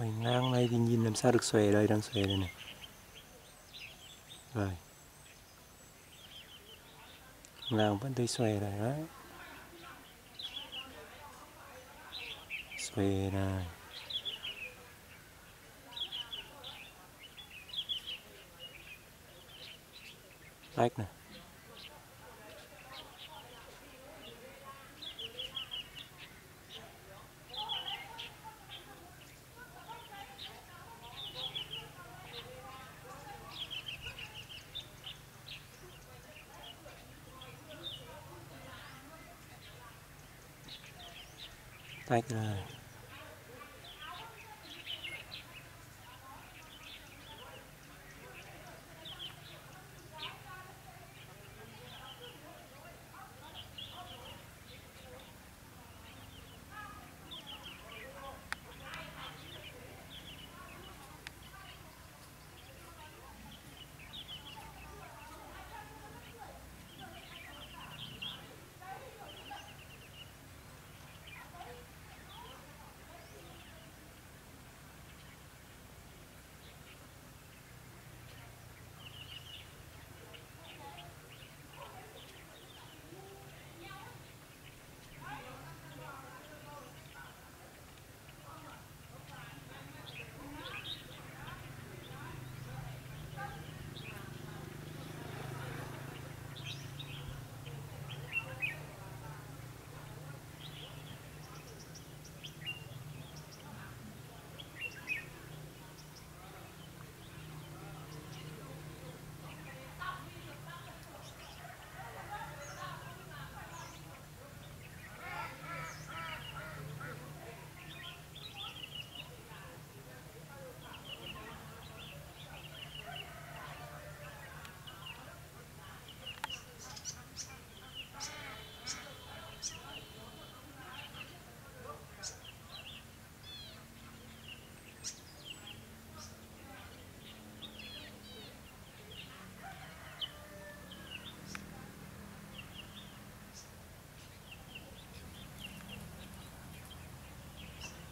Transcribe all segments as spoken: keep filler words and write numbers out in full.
Hoành lang này thì nhìn làm sao được xòe, đây đang xòe đây này. Rồi. Lang vẫn thấy xòe này đấy. Xòe này. Tách này. Tách này.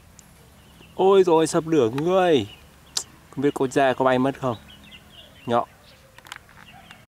Ôi rồi sập lửa người. Không biết cô ra có bay mất không? Nhọ.